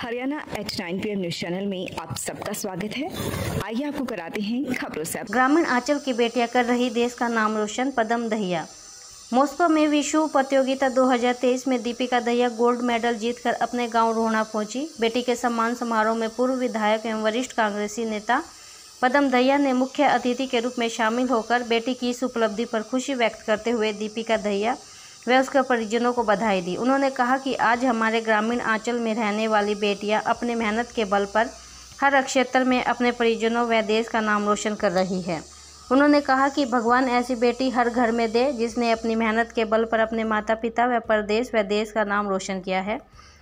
Haryana H9 PM news channel में आप सबका स्वागत है। आइए आपको कराते हैं खबरों से। ग्रामीण आंचल की बेटियां कर रही देश का नाम रोशन। पदम दहिया। मॉस्को में विश्व प्रतियोगिता 2023 में दीपिका दहिया गोल्ड मेडल जीतकर अपने गांव रोहना पहुंची। बेटी के सम्मान समारोह में पूर्व विधायक एवं वरिष्ठ कांग्रेसी नेता पदम दहिया ने मुख्य अतिथि के रूप में शामिल होकर बेटी की इस उपलब्धि पर खुशी व्यक्त करते हुए दीपिका दहिया व उसके परिजनों को बधाई दी। उन्होंने कहा कि आज हमारे ग्रामीण आंचल में रहने वाली बेटियां अपने मेहनत के बल पर हर क्षेत्र में अपने परिजनों व देश का नाम रोशन कर रही है। उन्होंने कहा कि भगवान ऐसी बेटी हर घर में दे जिसने अपनी मेहनत के बल पर अपने माता पिता व प्रदेश व देश का नाम रोशन किया है।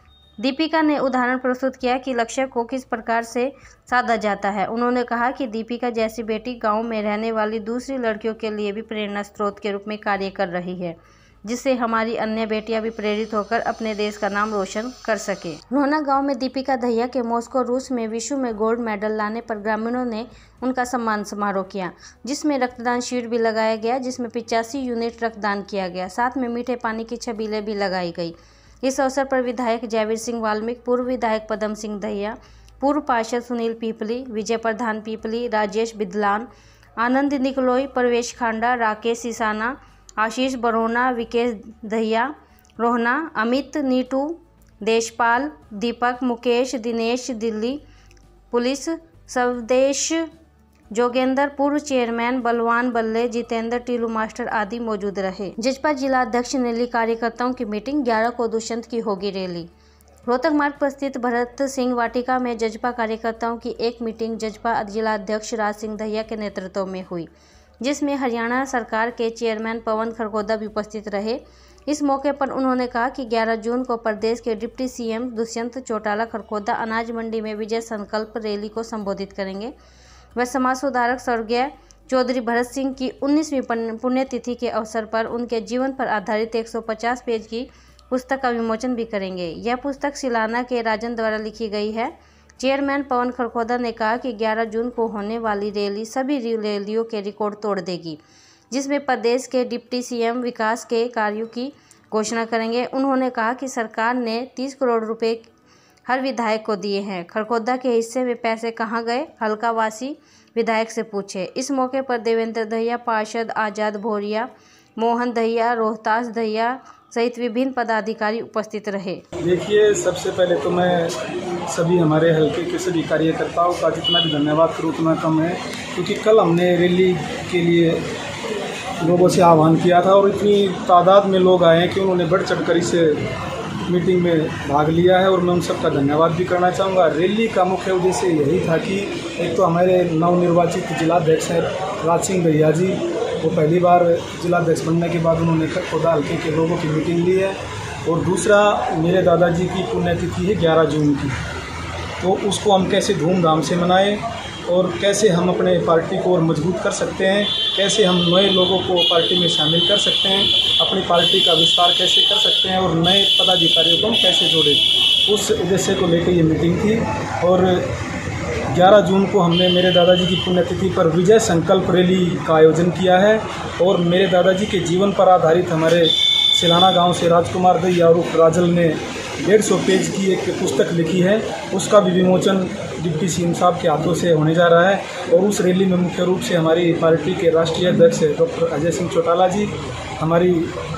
दीपिका ने उदाहरण प्रस्तुत किया कि लक्ष्य को किस प्रकार से साधा जाता है। उन्होंने कहा कि दीपिका जैसी बेटी गाँव में रहने वाली दूसरी लड़कियों के लिए भी प्रेरणा स्रोत के रूप में कार्य कर रही है, जिससे हमारी अन्य बेटियां भी प्रेरित होकर अपने देश का नाम रोशन कर सके। रोहना गांव में दीपिका दहिया के मॉस्को रूस में विश्व में गोल्ड मेडल लाने पर ग्रामीणों ने उनका सम्मान समारोह किया, जिसमें रक्तदान शिविर भी लगाया गया, जिसमें 85 यूनिट रक्तदान किया गया। साथ में मीठे पानी की छबीलें भी लगाई गई। इस अवसर पर विधायक जयवीर सिंह वाल्मीकि, पूर्व विधायक पदम सिंह दहिया, पूर्व पार्षद सुनील पीपली, विजय प्रधान पीपली, राजेश बिदलान, आनंद निकलोई, प्रवेश खांडा, राकेश सिसाना, आशीष बरोना, विकेश दहिया रोहना, अमित नीटू, देशपाल, दीपक, मुकेश, दिनेश दिल्ली पुलिस, स्वदेश जोगेंद्र, पूर्व चेयरमैन बलवान बल्ले, जितेंद्र, टीलू मास्टर आदि मौजूद रहे। जजपा जिला अध्यक्ष ने ली कार्यकर्ताओं की मीटिंग। 11 को दुष्यंत की होगी रैली। रोहतक मार्ग पर स्थित भरत सिंह वाटिका में जजपा कार्यकर्ताओं की एक मीटिंग जजपा जिला अध्यक्ष राज सिंह दहिया के नेतृत्व में हुई, जिसमें हरियाणा सरकार के चेयरमैन पवन खरगोदा भी उपस्थित रहे। इस मौके पर उन्होंने कहा कि 11 जून को प्रदेश के डिप्टी सीएम दुष्यंत चौटाला खरगोदा अनाज मंडी में विजय संकल्प रैली को संबोधित करेंगे। वह समाज सुधारक स्वर्गीय चौधरी भरत सिंह की 19वीं पुण्यतिथि के अवसर पर उनके जीवन पर आधारित 150 पेज की पुस्तक का विमोचन भी करेंगे। यह पुस्तक सिलाना के राजन द्वारा लिखी गई है। चेयरमैन पवन खरगोदा ने कहा कि 11 जून को होने वाली रैली सभी रैलियों के रिकॉर्ड तोड़ देगी, जिसमें प्रदेश के डिप्टी सीएम विकास के कार्यों की घोषणा करेंगे। उन्होंने कहा कि सरकार ने 30 करोड़ रुपए हर विधायक को दिए हैं। खरगोदा के हिस्से में पैसे कहां गए, हल्कावासी विधायक से पूछे। इस मौके पर देवेंद्र दहिया, पार्षद आजाद भोरिया, मोहन दहिया, रोहतास दहिया सहित विभिन्न पदाधिकारी उपस्थित रहे। देखिए, सबसे पहले तो मैं सभी हमारे हल्के के सभी कार्यकर्ताओं का जितना भी धन्यवाद करूँ उतना कम है, क्योंकि कल हमने रैली के लिए लोगों से आह्वान किया था और इतनी तादाद में लोग आए हैं कि उन्होंने बढ़ चढ़कर इस मीटिंग में भाग लिया है और मैं उन सबका धन्यवाद भी करना चाहूँगा। रैली का मुख्य उद्देश्य यही था कि एक तो हमारे नवनिर्वाचित जिलाध्यक्ष हैं राज सिंह दहिया जी, वो पहली बार जिलाध्यक्ष बनने के बाद उन्होंने खरगोदा हल्के के लोगों की मीटिंग ली है, और दूसरा मेरे दादाजी की पुण्यतिथि है 11 जून की, तो उसको हम कैसे धूमधाम से मनाएं और कैसे हम अपने पार्टी को और मजबूत कर सकते हैं, कैसे हम नए लोगों को पार्टी में शामिल कर सकते हैं, अपनी पार्टी का विस्तार कैसे कर सकते हैं और नए पदाधिकारियों को हम कैसे जोड़ें, उस उद्देश्य को लेकर ये मीटिंग थी। और 11 जून को हमने मेरे दादाजी की पुण्यतिथि पर विजय संकल्प रैली का आयोजन किया है, और मेरे दादाजी के जीवन पर आधारित हमारे सिलाना गांव से राजकुमार दहिया और राजल ने 150 पेज की एक पुस्तक लिखी है, उसका भी विमोचन डिप्टी सीएम साहब के हाथों से होने जा रहा है। और उस रैली में मुख्य रूप से हमारी पार्टी के राष्ट्रीय अध्यक्ष डॉक्टर अजय सिंह चौटाला जी, हमारी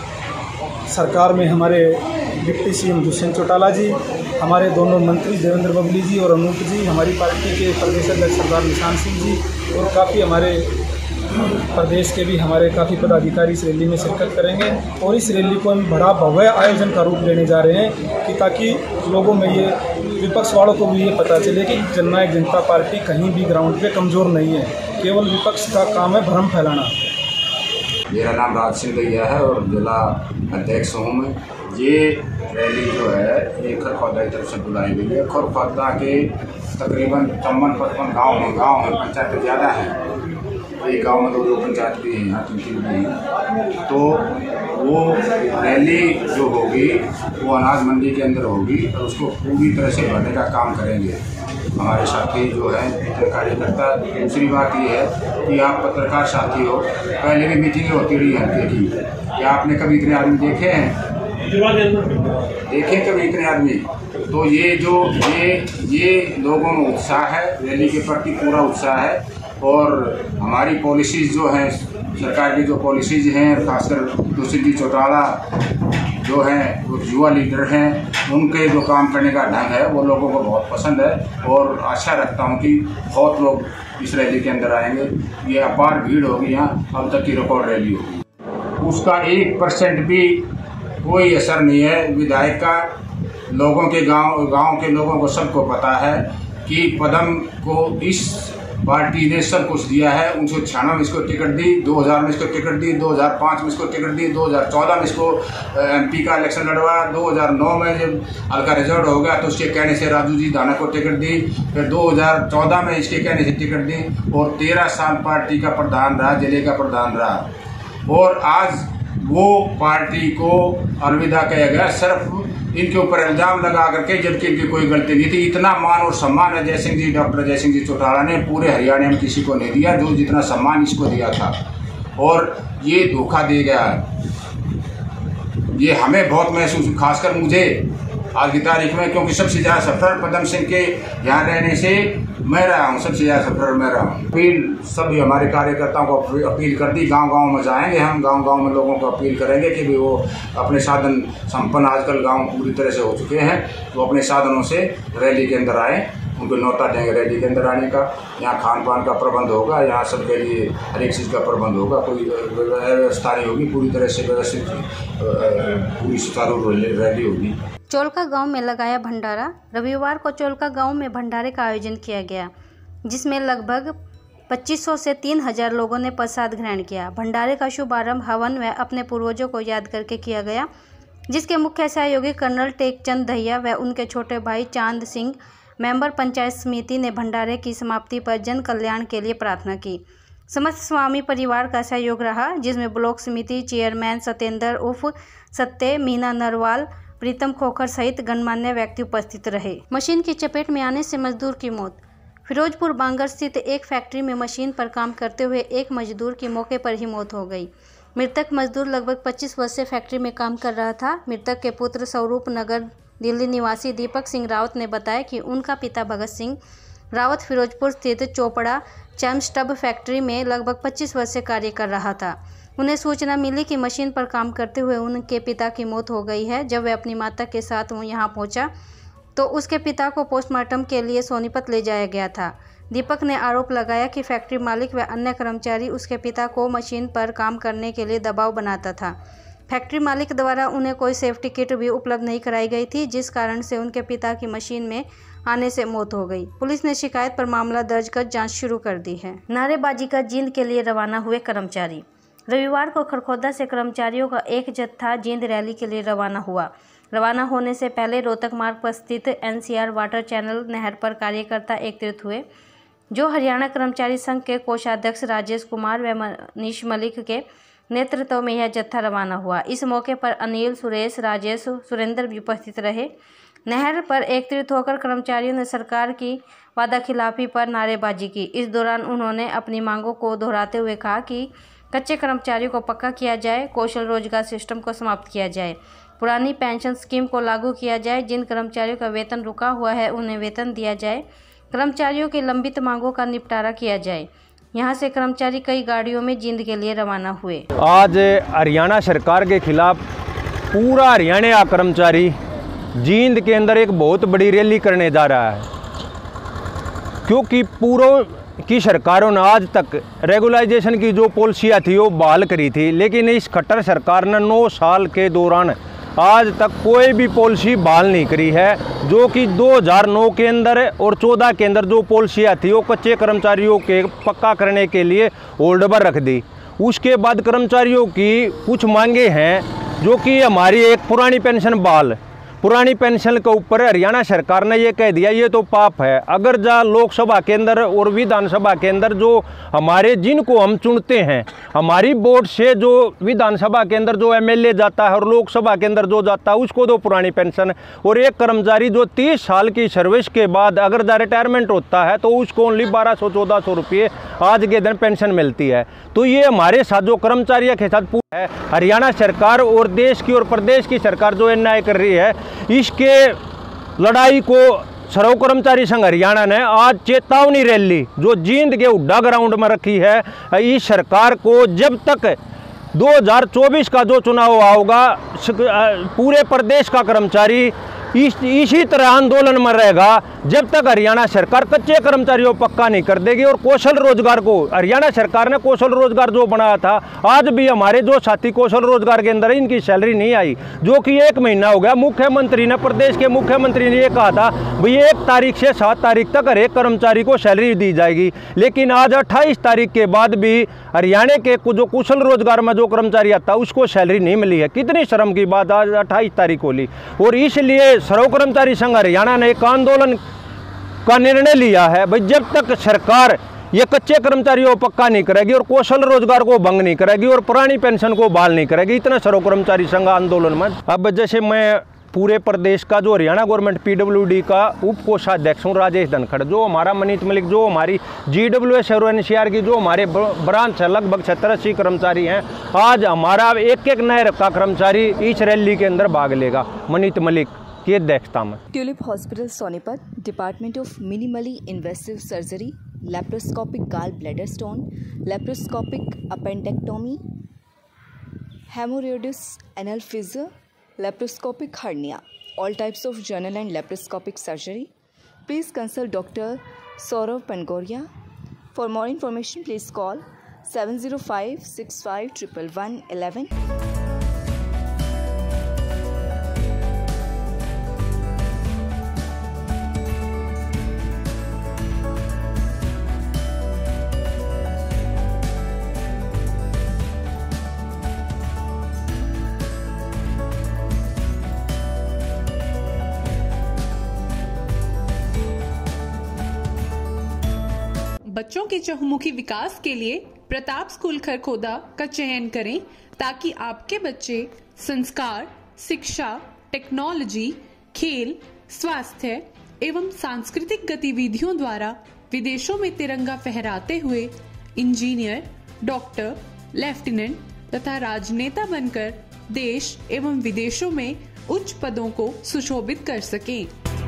सरकार में हमारे डिप्टी सीएम दुष्यंत चौटाला जी, हमारे दोनों मंत्री देवेंद्र बबली जी और अनूप जी, हमारी पार्टी के प्रदेश अध्यक्ष सरदार निशान सिंह जी, और काफ़ी हमारे प्रदेश के भी हमारे काफ़ी पदाधिकारी इस रैली में शिरकत करेंगे। और इस रैली को हम बड़ा भव्य आयोजन का रूप देने जा रहे हैं कि ताकि लोगों में ये, विपक्ष वालों को भी ये पता चले कि जननायक जनता पार्टी कहीं भी ग्राउंड पे कमज़ोर नहीं है, केवल विपक्ष का काम है भ्रम फैलाना। मेरा नाम राज सिंह दहिया है और जिला अध्यक्ष हूँ मैं। ये रैली जो है ये खरगोदा की तरफ से बुलाई गई है। खरगोदा के तकरीबन 54-55 गाँव हैं, पंचायतें ज़्यादा हैं, एक गांव में 2 पंचायत भी हैं, यहाँ 3 भी हैं। तो वो रैली जो होगी वो अनाज मंडी के अंदर होगी और उसको पूरी तरह से भरने का काम करेंगे हमारे साथी जो है कार्यकर्ता। दूसरी बात ये है कि आप पत्रकार साथी हो, पहले भी मीटिंगें होती रही हल्के की, क्या आपने कभी इतने आदमी देखे हैं? देखे कभी इतने आदमी? तो ये लोगों में उत्साह है, रैली के प्रति पूरा उत्साह है। और हमारी पॉलिसीज़ जो हैं, सरकार की जो पॉलिसीज़ हैं, खासकर दुष्यंत चौटाला जो हैं, वो युवा लीडर हैं, उनके जो काम करने का ढंग है वो लोगों को बहुत पसंद है। और आशा रखता हूँ कि बहुत लोग इस रैली के अंदर आएंगे। ये अपार भीड़ होगी, यहाँ अब तक की रिकॉर्ड रैली होगी। उसका 1% भी कोई असर नहीं है विधायक का। लोगों के गांव के लोगों को सबको पता है कि पदम को इस पार्टी ने सब कुछ दिया है। 1996 में इसको टिकट दी, 2000 में इसको टिकट दी, 2005 में इसको टिकट दी, 2014 में इसको MP का इलेक्शन लड़वाया, 2009 में जब हल्का रिजल्ट हो गया तो उसके कहने से राजू जी दाना को टिकट दी, फिर 2014 में इसके कहने से टिकट दी और 13 साल पार्टी का प्रधान रहा, जिले का प्रधान रहा। और आज वो पार्टी को अलविदा किया गया सिर्फ इनके ऊपर इल्जाम लगा करके, जबकि इनकी कोई गलती नहीं थी। इतना मान और सम्मान अजय सिंह जी, डॉक्टर अजय सिंह जी चौटाला ने पूरे हरियाणा में किसी को नहीं दिया जो जितना सम्मान इसको दिया था। और ये धोखा दे गया है, ये हमें बहुत महसूस, खासकर मुझे आज की तारीख में, क्योंकि सबसे ज़्यादा सफर पदम सिंह के यहाँ रहने से मैं रहा हूँ, सबसे ज़्यादा सफर मैं रहा हूँ। अपील सभी हमारे कार्यकर्ताओं को अपील कर दी, गांव-गांव में जाएंगे हम, गांव-गांव में लोगों को अपील करेंगे कि भी वो अपने साधन संपन्न, आजकल गांव पूरी तरह से हो चुके हैं, तो अपने साधनों से रैली के अंदर आएँ। उनको न्योता देंगे रैली के अंदर आने का। यहाँ खान पान का प्रबंध होगा, यहाँ सबके लिए हर एक चीज़ का प्रबंध होगा, कोई व्यवस्था नहीं होगी, पूरी तरह से व्यवस्थित पूरी सुचारू रैली होगी। चोलका गांव में लगाया भंडारा। रविवार को चोलका गांव में भंडारे का आयोजन किया गया, जिसमें लगभग 2500 से 3000 लोगों ने प्रसाद ग्रहण किया। भंडारे का शुभारंभ हवन व अपने पूर्वजों को याद करके किया गया, जिसके मुख्य सहयोगी कर्नल टेकचंद दहिया व उनके छोटे भाई चांद सिंह, मेंबर पंचायत समिति ने भंडारे की समाप्ति पर जन कल्याण के लिए प्रार्थना की। समस्त स्वामी परिवार का सहयोग रहा, जिसमें ब्लॉक समिति चेयरमैन सत्येंद्र उर्फ सत्य, मीना नरवाल, प्रीतम खोखर सहित गणमान्य व्यक्ति उपस्थित रहे। मशीन की चपेट में आने से मजदूर की मौत। फिरोजपुर बांगर स्थित एक फैक्ट्री में मशीन पर काम करते हुए एक मजदूर की मौके पर ही मौत हो गई। मृतक मजदूर लगभग 25 वर्ष से फैक्ट्री में काम कर रहा था। मृतक के पुत्र स्वरूप नगर दिल्ली निवासी दीपक सिंह रावत ने बताया कि उनका पिता भगत सिंह रावत फिरोजपुर स्थित चोपड़ा चैमस्टब फैक्ट्री में लगभग 25 वर्ष से कार्य कर रहा था। उन्हें सूचना मिली कि मशीन पर काम करते हुए उनके पिता की मौत हो गई है। जब वह अपनी माता के साथ वो यहाँ पहुँचा तो उसके पिता को पोस्टमार्टम के लिए सोनीपत ले जाया गया था। दीपक ने आरोप लगाया कि फैक्ट्री मालिक व अन्य कर्मचारी उसके पिता को मशीन पर काम करने के लिए दबाव बनाता था। फैक्ट्री मालिक द्वारा उन्हें कोई सेफ्टी किट भी उपलब्ध नहीं कराई गई थी, जिस कारण से उनके पिता की मशीन में आने से मौत हो गई। पुलिस ने शिकायत पर मामला दर्ज कर जांच शुरू कर दी है। नारेबाजी कर जींद के लिए रवाना हुए कर्मचारी। रविवार को खरखोदा से कर्मचारियों का एक जत्था जींद रैली के लिए रवाना हुआ। रवाना होने से पहले रोहतक मार्ग पर स्थित NCR वाटर चैनल नहर पर कार्यकर्ता एकत्रित हुए, जो हरियाणा कर्मचारी संघ के कोषाध्यक्ष राजेश कुमार व मनीष मलिक के नेतृत्व में यह जत्था रवाना हुआ। इस मौके पर अनिल, सुरेश, राजेश, सुरेंद्र भी उपस्थित रहे। नहर पर एकत्रित होकर कर्मचारियों ने सरकार की वादाखिलाफी पर नारेबाजी की। इस दौरान उन्होंने अपनी मांगों को दोहराते हुए कहा कि कच्चे कर्मचारियों को पक्का किया जाए, कौशल रोजगार सिस्टम को समाप्त किया जाए, पुरानी पेंशन स्कीम को लागू किया जाए, जिन कर्मचारियों का वेतन रुका हुआ है उन्हें वेतन दिया जाए, कर्मचारियों की लंबित मांगों का निपटारा किया जाए। यहाँ से कर्मचारी कई गाड़ियों में जींद के लिए रवाना हुए। आज हरियाणा सरकार के खिलाफ पूरा हरियाणा कर्मचारी जींद के अंदर एक बहुत बड़ी रैली करने जा रहा है, क्योंकि पूर्व की सरकारों ने आज तक रेगुलाइजेशन की जो पॉलिसियाँ थी वो बहाल करी थी, लेकिन इस खट्टर सरकार ने 9 साल के दौरान आज तक कोई भी पॉलिसी बहाल नहीं करी है। जो कि 2009 के अंदर और 14 के अंदर जो पॉलिसियाँ थी वो कच्चे कर्मचारियों के पक्का करने के लिए होल्ड पर रख दी। उसके बाद कर्मचारियों की कुछ मांगे हैं, जो कि हमारी एक पुरानी पेंशन बहाल, पुरानी पेंशन के ऊपर हरियाणा सरकार ने ये कह दिया ये तो पाप है। अगर जहाँ लोकसभा के अंदर और विधानसभा के अंदर जो हमारे जिनको हम चुनते हैं, हमारी वोट से जो विधानसभा के अंदर जो MLA जाता है और लोकसभा के अंदर जो जाता है उसको दो पुरानी पेंशन, और एक कर्मचारी जो 30 साल की सर्विस के बाद अगर जा रिटायरमेंट होता है तो उसको ओनली 1200-1400 रुपये आज के दिन पेंशन मिलती है। तो ये हमारे साथ जो कर्मचारियों के साथ है हरियाणा सरकार और देश की और प्रदेश की सरकार जो अन्याय कर रही है, इसके लड़ाई को श्रम कर्मचारी संघ हरियाणा ने आज चेतावनी रैली जो जींद के हुड्डा ग्राउंड में रखी है। इस सरकार को जब तक 2024 का जो चुनाव होगा पूरे प्रदेश का कर्मचारी इसी तरह आंदोलन में रहेगा जब तक हरियाणा सरकार कच्चे कर्मचारियों को पक्का नहीं कर देगी। और कौशल रोजगार को हरियाणा सरकार ने कौशल रोजगार जो बनाया था, आज भी हमारे जो साथी कौशल रोजगार के अंदर इनकी सैलरी नहीं आई, जो कि 1 महीना हो गया। मुख्यमंत्री ने, प्रदेश के मुख्यमंत्री ने ये कहा था भाई 1 तारीख से 7 तारीख तक हर एक कर्मचारी को सैलरी दी जाएगी, लेकिन आज 28 तारीख के बाद भी हरियाणा के जो कुशल रोजगार में जो कर्मचारी आता उसको सैलरी नहीं मिली है। कितनी शर्म की बात, आज 28 तारीख होली। और इसलिए श्रम कर्मचारी संघ हरियाणा ने एक आंदोलन का निर्णय लिया है भाई जब तक सरकार ये कच्चे कर्मचारियों को पक्का नहीं करेगी और कौशल रोजगार को भंग नहीं करेगी और पुरानी पेंशन को बहाल नहीं करेगी, इतना श्रम कर्मचारी संघ आंदोलन में। अब जैसे मैं पूरे प्रदेश का जो हरियाणा गवर्नमेंट PWD का उप कोषाध्यक्ष हूँ राजेश धनखड़, जो हमारा मनीत मलिक, जो हमारी GWS और NCR की जो हमारे ब्रांच है लगभग 70-80 कर्मचारी हैं। आज हमारा एक नए का कर्मचारी इस रैली के अंदर भाग लेगा मनीत मलिक की अध्यक्षता में। Tulip hospital Sonipat, department of minimally invasive surgery, laparoscopic gall bladder stone, laparoscopic appendectomy, haemorrhoids anal fissure, laparoscopic hernia, all types of general and laparoscopic surgery. Please consult Dr. Saurav Pangoria. For more information, please call 705 65 111 11. बच्चों के चहुमुखी विकास के लिए Pratap school Kharkhoda का चयन करें ताकि आपके बच्चे संस्कार, शिक्षा, टेक्नोलॉजी, खेल, स्वास्थ्य एवं सांस्कृतिक गतिविधियों द्वारा विदेशों में तिरंगा फहराते हुए इंजीनियर, डॉक्टर, लेफ्टिनेंट तथा राजनेता बनकर देश एवं विदेशों में उच्च पदों को सुशोभित कर सकें।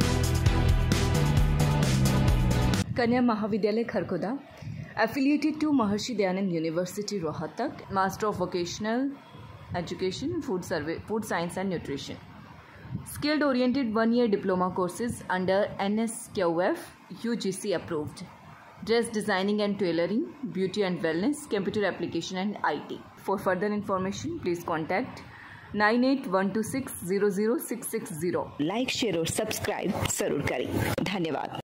कन्या महाविद्यालय Kharkhoda, affiliated to Maharishi Dayanand University Rohtak, Master of Vocational Education, Food Science and Nutrition. Skilled oriented 1-year diploma courses under NSQF UGC approved. Dress designing and tailoring, beauty and wellness, computer application and IT. For further information, please contact 9812600660. Like, share और subscribe जरूर करें। धन्यवाद।